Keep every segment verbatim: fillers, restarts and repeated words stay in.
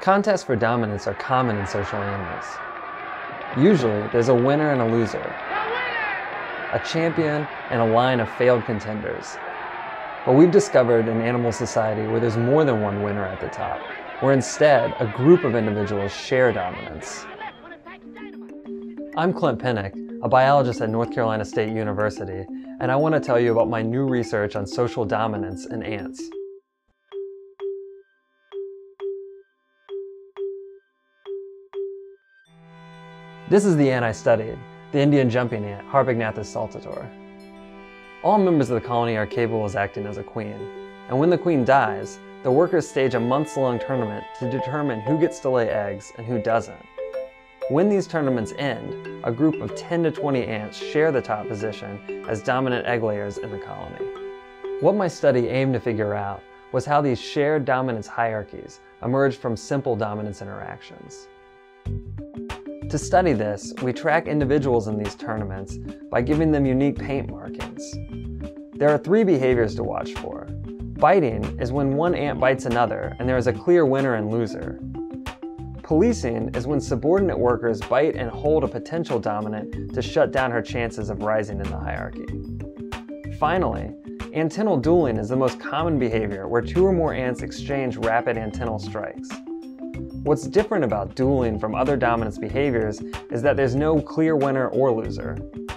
Contests for dominance are common in social animals. Usually, there's a winner and a loser, a champion and a line of failed contenders. But we've discovered an animal society where there's more than one winner at the top, where instead, a group of individuals share dominance. I'm Clint Pinnock, a biologist at North Carolina State University, and I want to tell you about my new research on social dominance in ants. This is the ant I studied, the Indian jumping ant, Harpagnathus saltator. All members of the colony are capable of acting as a queen, and when the queen dies, the workers stage a months-long tournament to determine who gets to lay eggs and who doesn't. When these tournaments end, a group of ten to twenty ants share the top position as dominant egg layers in the colony. What my study aimed to figure out was how these shared dominance hierarchies emerged from simple dominance interactions. To study this, we track individuals in these tournaments by giving them unique paint markings. There are three behaviors to watch for. Biting is when one ant bites another and there is a clear winner and loser. Policing is when subordinate workers bite and hold a potential dominant to shut down her chances of rising in the hierarchy. Finally, antennal dueling is the most common behavior where two or more ants exchange rapid antennal strikes. What's different about dueling from other dominance behaviors is that there's no clear winner or loser.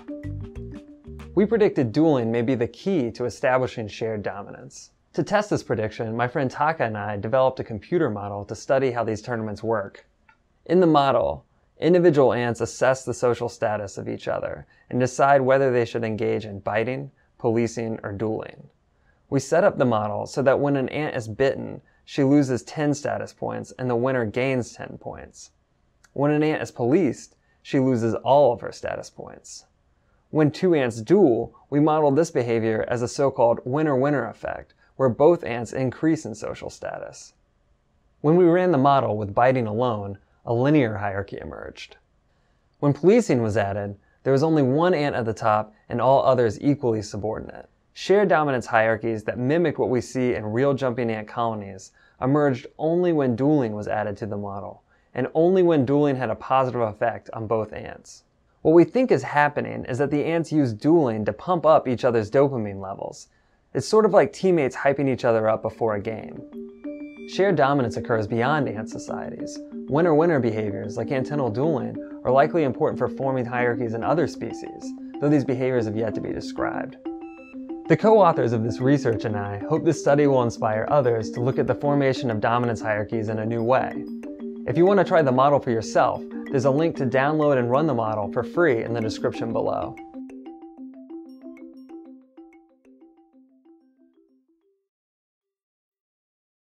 We predicted dueling may be the key to establishing shared dominance. To test this prediction, my friend Taka and I developed a computer model to study how these tournaments work. In the model, individual ants assess the social status of each other and decide whether they should engage in biting, policing, or dueling. We set up the model so that when an ant is bitten, she loses ten status points and the winner gains ten points. When an ant is policed, she loses all of her status points. When two ants duel, we modeled this behavior as a so-called winner-winner effect, where both ants increase in social status. When we ran the model with biting alone, a linear hierarchy emerged. When policing was added, there was only one ant at the top and all others equally subordinate. Shared dominance hierarchies that mimic what we see in real jumping ant colonies emerged only when dueling was added to the model, and only when dueling had a positive effect on both ants. What we think is happening is that the ants use dueling to pump up each other's dopamine levels. It's sort of like teammates hyping each other up before a game. Shared dominance occurs beyond ant societies. Winner-winner behaviors, like antennal dueling, are likely important for forming hierarchies in other species, though these behaviors have yet to be described. The co-authors of this research and I hope this study will inspire others to look at the formation of dominance hierarchies in a new way. If you want to try the model for yourself, there's a link to download and run the model for free in the description below.